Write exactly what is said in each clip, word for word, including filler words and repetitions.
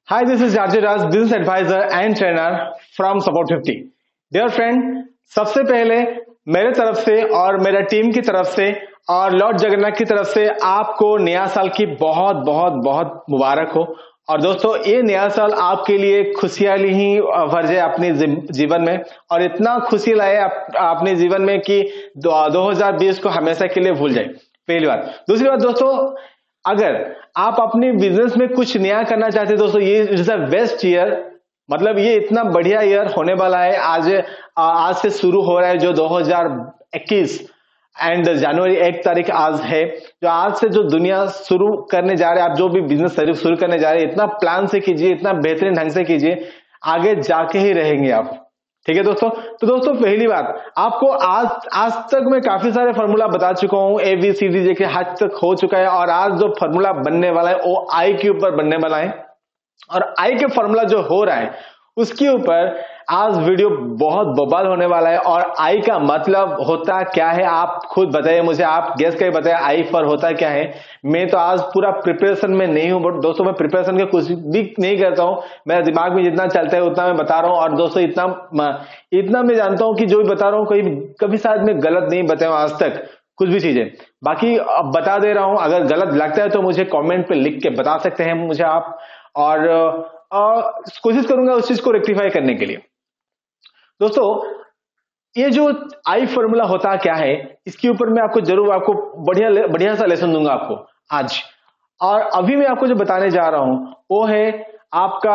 Hi, this is Arjun Raj, business advisor and trainer from Support fifty. Dear friend, सबसे पहले मेरे तरफ से और मेरा टीम की तरफ से और लॉर्ड जगन्नाथ की तरफ से आपको नया साल की बहुत बहुत बहुत मुबारक हो। और दोस्तों, ये नया साल आपके लिए खुशहाली ही भर जाए अपने जीवन में, और इतना खुशी लाए आप, अपने जीवन में कि दो हज़ार बीस को हमेशा के लिए भूल जाए। पहली बात। दूसरी बात दोस्तों, अगर आप अपने बिजनेस में कुछ नया करना चाहते हैं दोस्तों, ये इज अ बेस्ट ईयर। मतलब ये इतना बढ़िया ईयर होने वाला है। आज आज से शुरू हो रहा है जो दो हज़ार इक्कीस एंड जनवरी एक तारीख आज है। जो आज से जो दुनिया शुरू करने जा रहे हैं, आप जो भी बिजनेस शुरू करने जा रहे हैं, इतना प्लान से कीजिए, इतना बेहतरीन ढंग से कीजिए, आगे जाके ही रहेंगे आप। ठीक है दोस्तों। तो दोस्तों, पहली बात, आपको आज आज तक मैं काफी सारे फॉर्मूला बता चुका हूं, A B C D J के हद तक हो चुका है, और आज जो फॉर्मूला बनने वाला है वो आई के ऊपर बनने वाला है। और आई के फॉर्मूला जो हो रहा है उसके ऊपर आज वीडियो बहुत बवाल होने वाला है। और आई का मतलब होता क्या है, आप खुद बताइए मुझे, आप गेस करके बताइए आई फॉर होता क्या है। मैं तो आज पूरा प्रिपरेशन में नहीं हूं, बट दोस्तों मैं प्रिपरेशन के कुछ भी नहीं करता हूं। मेरा दिमाग में जितना चलता है उतना मैं बता रहा हूं। और दोस्तों, इतना इतना मैं जानता हूं कि जो भी बता रहा हूं कभी कभी शायद मैं गलत नहीं बताया आज तक कुछ भी चीजें। बाकी अब बता दे रहा हूं, अगर गलत लगता है तो मुझे कॉमेंट पे लिख के बता सकते हैं मुझे आप, और कोशिश करूंगा उस चीज को रेक्टिफाई करने के लिए। दोस्तों, ये जो आई फॉर्मूला होता क्या है, इसके ऊपर मैं आपको जरूर आपको बढ़िया बढ़िया सा लेसन दूंगा आपको आज। और अभी मैं आपको जो बताने जा रहा हूं वो है आपका,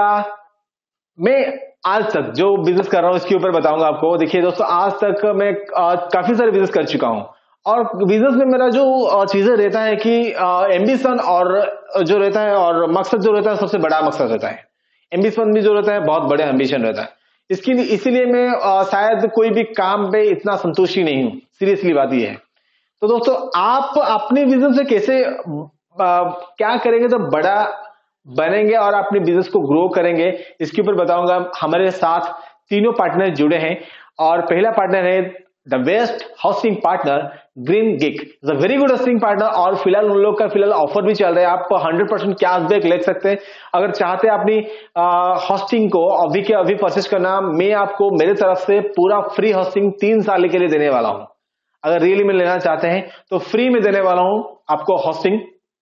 मैं आज तक जो बिजनेस कर रहा हूं इसके ऊपर बताऊंगा आपको। देखिए दोस्तों, आज तक मैं आ, काफी सारे बिजनेस कर चुका हूं, और बिजनेस में मेरा जो चीजें रहता है कि एम्बिशन और जो रहता है और मकसद जो रहता है, सबसे बड़ा मकसद रहता है। एम्बिशन भी जो रहता है बहुत बड़ा एम्बिशन रहता है। इसकी इसीलिए मैं आ, शायद कोई भी काम पे इतना संतुष्टि नहीं हूं। सीरियसली बात ये है। तो दोस्तों, आप अपने बिजनेस से कैसे आ, क्या करेंगे तो बड़ा बनेंगे और अपने बिजनेस को ग्रो करेंगे, इसके ऊपर बताऊंगा। हमारे साथ तीनों पार्टनर जुड़े हैं, और पहला पार्टनर है the best hosting partner Green Gig, is a very good hosting partner. और फिलहाल उन लोग का फिलहाल ऑफर भी चल रहा है, आप हंड्रेड परसेंट कैशबैक ले सकते हैं। अगर चाहते हैं अपनी होस्टिंग को अभी के अभी परचेस करना, मैं आपको मेरे तरफ से पूरा फ्री होस्टिंग तीन साल के लिए देने वाला हूं। अगर रियली में लेना चाहते हैं तो फ्री में देने वाला हूं आपको होस्टिंग।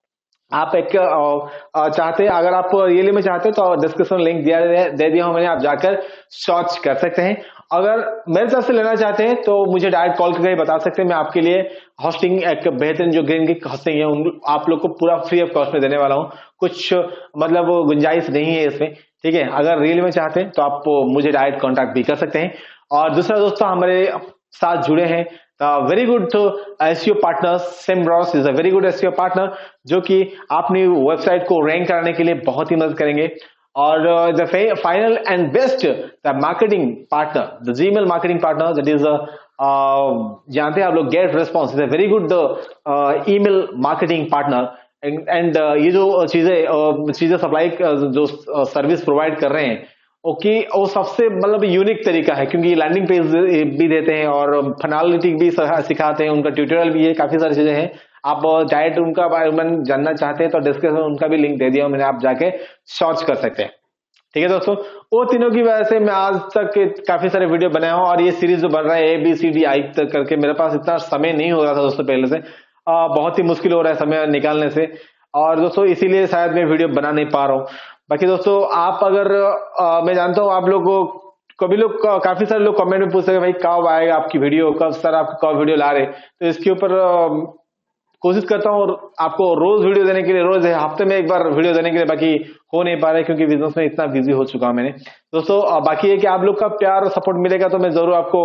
आप एक चाहते हैं, अगर आप रियली में चाहते हैं तो डिस्क्रिप्शन लिंक दिया दे दिया हूं मैंने, आप जाकर सर्च कर सकते हैं। अगर मेरे तरफ से लेना चाहते हैं तो मुझे डायरेक्ट कॉल करके बता सकते हैं, मैं आपके लिए होस्टिंग एक बेहतरीन जो ग्रीन गिग होस्टिंग है उन आप लोग को पूरा फ्री ऑफ कॉस्ट में देने वाला हूं। कुछ मतलब गुंजाइश नहीं है इसमें। ठीक है, अगर रियली में चाहते हैं तो आप मुझे डायरेक्ट कॉन्टैक्ट भी कर सकते हैं। और दूसरा दोस्तों, हमारे साथ जुड़े हैं very good SEO partner, Semrush is a very good SEO partner, जो कि अपनी वेबसाइट को रैंक कराने के लिए बहुत ही मदद करेंगे। और the final and best the marketing partner, the Gmail marketing partner, that is जानते हैं आप लोग, Get Response is a very good email marketing partner. And ये जो चीजें चीजें सप्लाई जो सर्विस प्रोवाइड कर रहे हैं, ओके okay, वो सबसे मतलब यूनिक तरीका है, क्योंकि लैंडिंग पेज भी देते हैं और फनालिटिक भी सिखाते हैं, उनका ट्यूटोरियल भी है, काफी सारी चीजें हैं। आप डायरेक्ट उनका बारे में जानना चाहते हैं तो डिस्क्रिप्शन में उनका भी लिंक दे दिया मैंने, आप जाके सर्च कर सकते हैं। ठीक है दोस्तों, वो तीनों की वजह से मैं आज तक काफी सारे वीडियो बनाया हूं, और ये सीरीज जो बन रहा है A B C D I तक करके, मेरे पास इतना समय नहीं हो रहा था दोस्तों पहले से, आ, बहुत ही मुश्किल हो रहा है समय निकालने से, और दोस्तों इसीलिए शायद मैं वीडियो बना नहीं पा रहा हूँ। बाकी दोस्तों, आप अगर आ, मैं जानता हूं आप लोग को कभी लोग काफी सारे लोग कमेंट में पूछते हैं भाई कब आएगा आपकी वीडियो, कब सर आप कब वीडियो ला रहे, तो इसके ऊपर कोशिश करता हूं आपको रोज वीडियो देने के लिए, रोज हफ्ते में एक बार वीडियो देने के लिए। बाकी हो नहीं पा रहा है क्योंकि बिजनेस में इतना बिजी हो चुका हूं मैंने दोस्तों। बाकी है कि आप लोग का प्यार सपोर्ट मिलेगा तो मैं जरूर आपको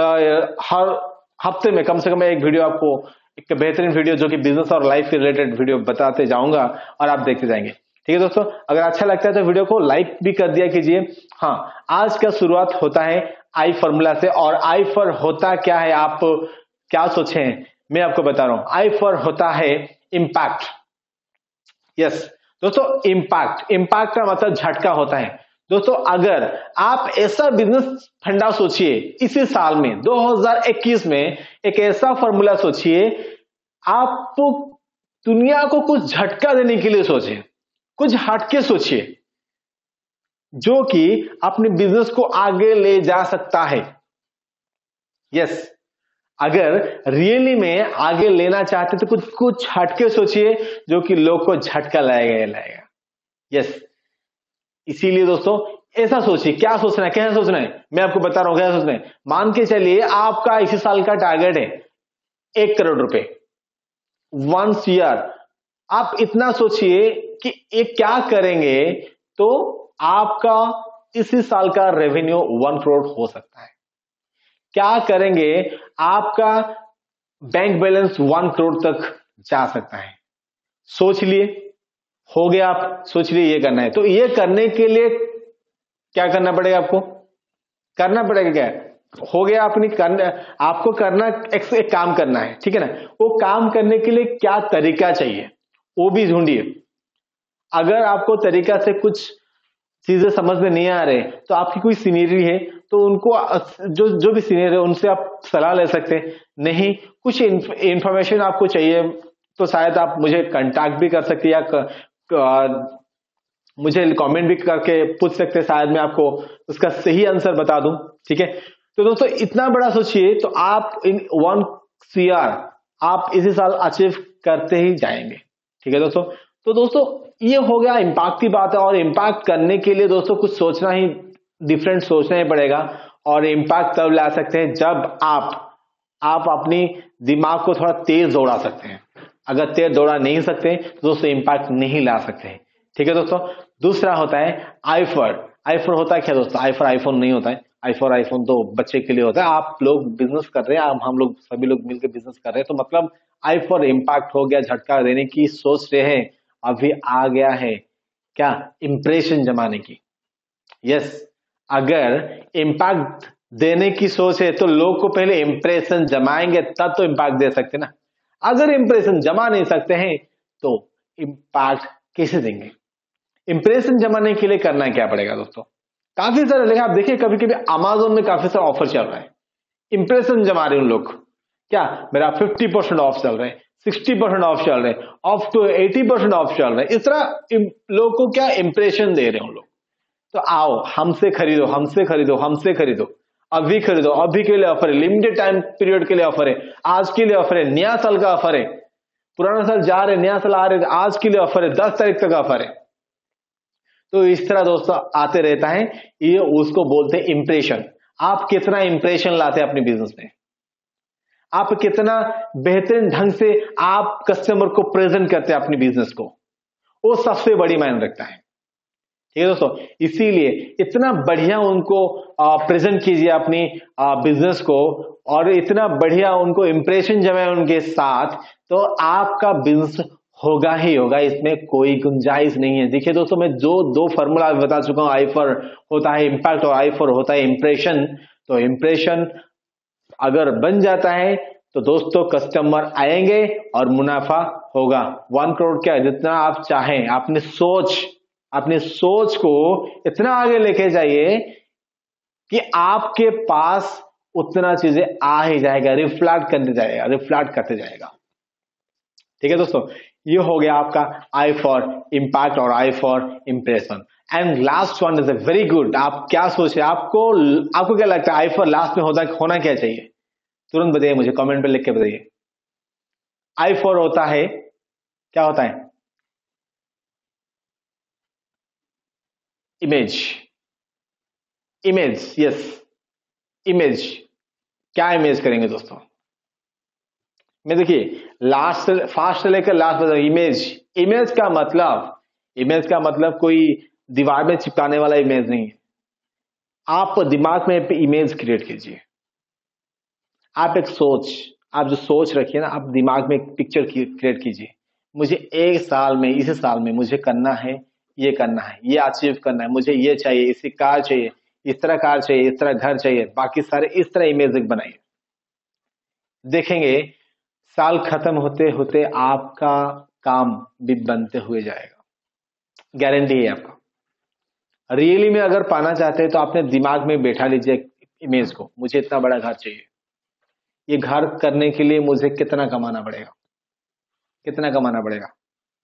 हर हफ्ते में कम से कम एक वीडियो, आपको एक बेहतरीन वीडियो जो कि बिजनेस और लाइफ के रिलेटेड वीडियो बताते जाऊंगा और आप देखते जाएंगे। ठीक है दोस्तों, अगर अच्छा लगता है तो वीडियो को लाइक भी कर दिया कीजिए। हाँ, आज का शुरुआत होता है आई फॉर्मूला से, और आई फॉर होता क्या है, आप क्या सोचे हैं मैं आपको बता रहा हूं। आई फॉर होता है इम्पैक्ट। यस दोस्तों, इम्पैक्ट, इम्पैक्ट का मतलब झटका होता है। दोस्तों, अगर आप ऐसा बिजनेस फंडा सोचिए इसी साल में दो हज़ार इक्कीस में, एक ऐसा फॉर्मूला सोचिए, आप दुनिया को कुछ झटका देने के लिए सोचिए, कुछ हटके सोचिए। जो कि अपने बिजनेस को आगे ले जा सकता है। यस, अगर रियली में आगे लेना चाहते तो कुछ कुछ हटके सोचिए जो कि लोग को झटका लाएगा लाएगा। यस, इसीलिए दोस्तों ऐसा सोचिए। क्या सोचना है, कैसे सोचना है, मैं आपको बता रहा हूं कैसे सोचना है। मान के चलिए आपका इसी साल का टारगेट है एक करोड़ रुपए वंस ईयर। आप इतना सोचिए कि ये क्या करेंगे तो आपका इसी साल का रेवेन्यू वन करोड़ हो सकता है। क्या करेंगे आपका बैंक बैलेंस वन करोड़ तक जा सकता है। सोच लिए, हो गया, आप सोच लिए ये करना है। तो ये करने के लिए क्या करना पड़ेगा, आपको करना पड़ेगा क्या, हो गया अपनी करना, आपको करना एक, एक काम करना है, ठीक है ना। वो काम करने के लिए क्या तरीका चाहिए वो भी ढूंढिए। अगर आपको तरीका से कुछ चीजें समझ में नहीं आ रहे तो आपकी कोई सीनियरी है तो उनको जो जो भी सीनियर है उनसे आप सलाह ले सकते हैं। नहीं कुछ इंफॉर्मेशन आपको चाहिए तो शायद आप मुझे कांटेक्ट भी कर सकते हैं या क, क, मुझे कमेंट भी करके पूछ सकते हैं, शायद मैं आपको उसका सही आंसर बता दूं। ठीक है, तो दोस्तों इतना बड़ा सोचिए तो आप इन वन सीआर आप इसी साल अचीव करते ही जाएंगे। ठीक है दोस्तों, तो दोस्तों ये हो गया इम्पैक्ट की बात है। और इम्पैक्ट करने के लिए दोस्तों कुछ सोचना ही, डिफरेंट सोचना ही पड़ेगा। और इम्पैक्ट तब ला सकते हैं जब आप आप अपनी दिमाग को थोड़ा तेज दौड़ा सकते हैं। अगर तेज दौड़ा नहीं सकते तो दोस्तों इम्पैक्ट नहीं ला सकते। ठीक है दोस्तों, दूसरा होता है आई फॉर। आई फॉर होता है क्या दोस्तों, आई फॉर आईफोन नहीं होता है। आई फॉर आईफोन तो बच्चे के लिए होता है। आप लोग बिजनेस कर रहे हैं, आप हम लोग सभी लोग मिलकर बिजनेस कर रहे हैं, तो मतलब आई फॉर इम्पैक्ट हो गया, झटका देने की सोच रहे हैं। अभी आ गया है क्या, इंप्रेशन जमाने की। यस, अगर इम्पैक्ट देने की सोच है तो लोग को पहले इंप्रेशन जमाएंगे तब तो इम्पैक्ट दे सकते ना। अगर इंप्रेशन जमा नहीं सकते हैं तो इम्पैक्ट कैसे देंगे। इंप्रेशन जमाने के लिए करना क्या पड़ेगा दोस्तों, काफी सारे लेकिन आप देखिए कभी कभी अमेज़न में काफी सारा ऑफर चल रहा है। इंप्रेशन जमा रहे उन लोग, क्या मेरा फिफ्टी परसेंट ऑफ चल रहे हैं, सिक्सटी परसेंट ऑफ चल रहे हैं, off to eighty percent off चल रहे हैं। इस तरह लोग को क्या इंप्रेशन दे रहे हैं उन लोग। तो आओ हमसे खरीदो, हमसे खरीदो, हमसे खरीदो, अभी खरीदो, अभी के लिए ऑफर है, लिमिटेड टाइम पीरियड के लिए ऑफर है, आज के लिए ऑफर है, नया साल का ऑफर है, पुराना साल जा रहे, नया साल आ रहे, आज के लिए ऑफर है, दस तारीख तक ऑफर है। तो इस तरह दोस्तों आते रहता है, ये उसको बोलते हैं इंप्रेशन। आप कितना इंप्रेशन लाते हैं अपने बिजनेस में, आप कितना बेहतरीन ढंग से आप कस्टमर को प्रेजेंट करते हैं अपने बिजनेस को, वो सबसे बड़ी मायने रखता है। ठीक है दोस्तों, इसीलिए इतना बढ़िया उनको प्रेजेंट कीजिए अपनी बिजनेस को और इतना बढ़िया उनको इंप्रेशन जमाए उनके साथ, तो आपका बिजनेस होगा ही होगा, इसमें कोई गुंजाइश नहीं है। देखिए दोस्तों, मैं जो दो फॉर्मूला बता चुका हूं, आई फॉर होता है इंपैक्ट और आई फॉर होता है इंप्रेशन। तो इंप्रेशन अगर बन जाता है तो दोस्तों कस्टमर आएंगे और मुनाफा होगा। वन करोड़ क्या, जितना आप चाहें, आपने सोच अपनी सोच को इतना आगे लेके जाइए कि आपके पास उतना चीजें आ ही जाएगा, रिफ्लेक्ट करते जाएगा, रिफ्लेक्ट करते जाएगा। ठीक है दोस्तों, ये हो गया आपका आई फॉर इंपैक्ट और I for impression. And last one is a very good. आप क्या सोचे, आपको आपको क्या लगता है आई फॉर लास्ट में होता होना क्या चाहिए, तुरंत बताइए मुझे, कमेंट पे लिख के बताइए। आई फॉर होता है, क्या होता है, इमेज। Image, yes, image. क्या इमेज करेंगे दोस्तों, मैं देखिए लास्ट फास्ट से लेकर लास्ट बता, इमेज। इमेज का मतलब, इमेज का मतलब कोई दीवार में चिपकाने वाला इमेज नहीं है। आप दिमाग में इमेज क्रिएट कीजिए। आप एक सोच, आप जो सोच रखिए ना, आप दिमाग में एक पिक्चर क्रिएट कीजिए। मुझे एक साल में, इस साल में मुझे करना है, ये करना है, ये अचीव करना है, मुझे ये चाहिए, इसी कार चाहिए, इस तरह कार चाहिए, इस तरह घर चाहिए, बाकी सारे इस तरह इमेज बनाइए। देखेंगे साल खत्म होते होते आपका काम भी बनते हुए जाएगा, गारंटी है आपका। रियली में अगर पाना चाहते हैं तो आपने दिमाग में बैठा लीजिए इमेज को, मुझे इतना बड़ा घर चाहिए, ये घर करने के लिए मुझे कितना कमाना पड़ेगा, कितना कमाना पड़ेगा,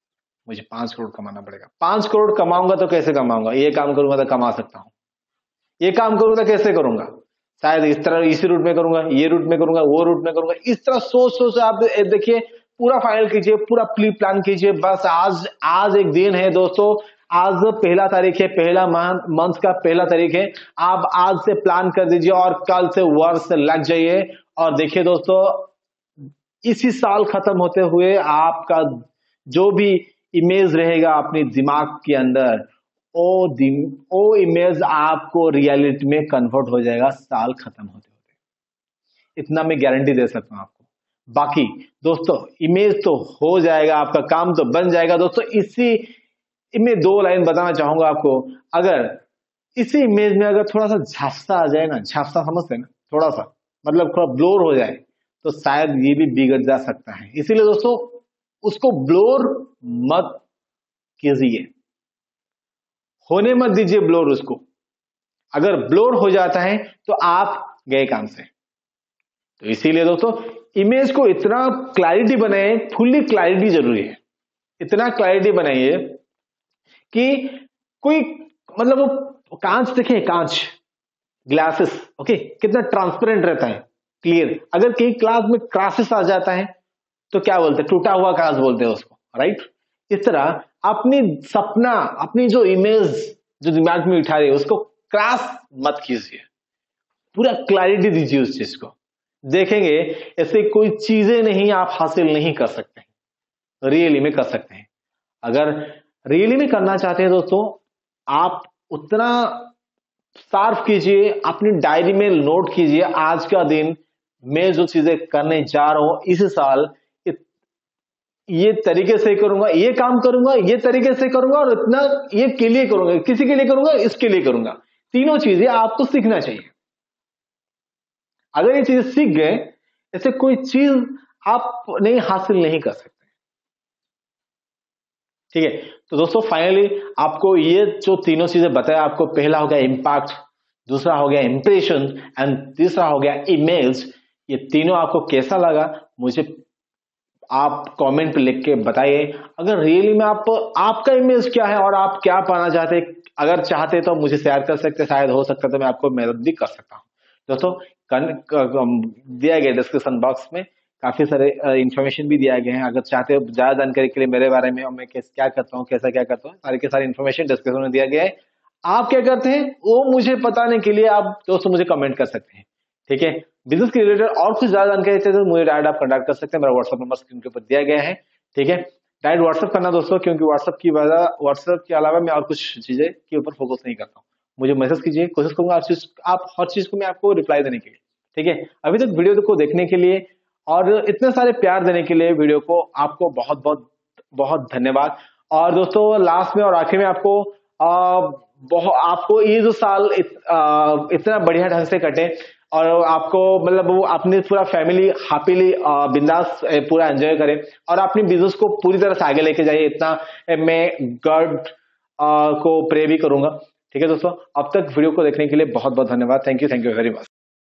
मुझे पांच करोड़ कमाना पड़ेगा। पांच करोड़ कमाऊंगा तो कैसे कमाऊंगा, ये काम करूंगा तो कमा सकता हूं, ये काम करूंगा तो कैसे करूंगा, शायद इस तरह इसी रूट में करूंगा, ये रूट में करूंगा, वो रूट में करूंगा। इस तरह सोच सोच आप देखिए, पूरा फाइनल कीजिए, पूरा प्री प्लान कीजिए। बस आज आज एक दिन है दोस्तों, आज पहला तारीख है, पहला मंथ का पहला तारीख है। आप आज से प्लान कर दीजिए और कल से वर्क से लग जाइए। और देखिए दोस्तों, इसी साल खत्म होते हुए आपका जो भी इमेज रहेगा अपने दिमाग के अंदर, वो वो इमेज आपको रियलिटी में कन्वर्ट हो जाएगा साल खत्म होते होते। इतना मैं गारंटी दे सकता हूं आपको। बाकी दोस्तों, इमेज तो हो जाएगा, आपका काम तो बन जाएगा। दोस्तों, इसी में दो लाइन बताना चाहूंगा आपको। अगर इसी इमेज में अगर थोड़ा सा झांसा आ जाए ना, झांसा समझते हैं ना, थोड़ा सा मतलब थोड़ा ब्लोर हो जाए तो शायद ये भी बिगड़ जा सकता है। इसीलिए दोस्तों, उसको ब्लोर मत कीजिए, होने मत दीजिए ब्लोर उसको। अगर ब्लोर हो जाता है तो आप गए काम से। तो इसीलिए दोस्तों, इमेज को इतना क्लैरिटी बनाए, फुल्ली क्लैरिटी जरूरी है। इतना क्लैरिटी बनाइए कि कोई मतलब वो कांच देखे, कांच ग्लासेस, ओके, कितना ट्रांसपेरेंट रहता है, क्लियर। अगर कहीं क्लास में क्रैशेस आ जाता है तो क्या बोलते हैं, टूटा हुआ कांच बोलते हैं उसको, राइट। इस तरह अपनी सपना, अपनी जो इमेज जो दिमाग में उठा रही है उसको क्रैश मत कीजिए, पूरा क्लैरिटी दीजिए उस चीज को। देखेंगे ऐसे कोई चीजें नहीं आप हासिल नहीं कर सकते, रियली में कर सकते हैं। अगर रियली में करना चाहते हैं दोस्तों, आप उतना सार्फ कीजिए, अपनी डायरी में नोट कीजिए, आज का दिन मैं जो चीजें करने जा रहा हूं इस साल, ये तरीके से करूंगा, ये काम करूंगा, ये तरीके से करूंगा, और इतना ये के लिए करूंगा, किसी के लिए करूंगा, इसके लिए करूंगा। तीनों चीजें आपको सीखना चाहिए। अगर ये चीजें सीख गए, ऐसे कोई चीज आप नहीं हासिल नहीं कर सकते, ठीक है। तो दोस्तों, फाइनली आपको ये जो तीनों चीजें बताया आपको, पहला हो गया इंपैक्ट, दूसरा हो गया इंप्रेशन, एंड तीसरा हो गया इमेज। ये तीनों आपको कैसा लगा मुझे आप कमेंट पे लिख के बताइए। अगर रियली में आप आपका इमेज क्या है और आप क्या पाना चाहते हैं, अगर चाहते तो मुझे शेयर कर सकते, शायद हो सकता तो मैं आपको मदद भी कर सकता हूं। दोस्तों, दिया गया डिस्क्रिप्शन बॉक्स में काफी सारे इन्फॉर्मेशन भी दिया गए हैं। अगर चाहते हो ज्यादा जानकारी के लिए मेरे बारे में, और मैं क्या करता हूँ, कैसा क्या करता हूँ, सारे के सारे इन्फॉर्मेशन डिस्क्रिप्शन में दिया गया है। आप क्या करते हैं वो मुझे बताने के लिए आप दोस्तों मुझे कमेंट कर सकते हैं, ठीक है। बिजनेस के रिलेटेड और कुछ ज्यादा जानकारी चाहिए तो मुझे डायरेक्ट आप कॉन्टैक्ट कर सकते हैं। मेरा व्हाट्सएप नंबर स्क्रीन के ऊपर दिया गया है, ठीक है। डायरेक्ट व्हाट्सएप करना दोस्तों, क्योंकि व्हाट्सएप की वजह व्हाट्सएप के अलावा मैं और कुछ चीजें के ऊपर फोकस नहीं करता हूँ। मुझे मैसेज कीजिए, कोशिश करूंगा हर चीज आप हर चीज को मैं आपको रिप्लाई देने के लिए, ठीक है। अभी तक वीडियो को देखने के लिए और इतने सारे प्यार देने के लिए वीडियो को आपको बहुत बहुत बहुत धन्यवाद। और दोस्तों, लास्ट में और आखिर में आपको आ, बहुत आपको ये जो साल इत, आ, इतना बढ़िया ढंग से कटे और आपको मतलब वो अपनी पूरा फैमिली हैप्पीली बिंदास पूरा एंजॉय करे और अपनी बिजनेस को पूरी तरह से आगे लेके जाइए, इतना मैं गॉड को प्रे भी करूंगा, ठीक है दोस्तों। अब तक वीडियो को देखने के लिए बहुत बहुत धन्यवाद। Thank you thank you very much.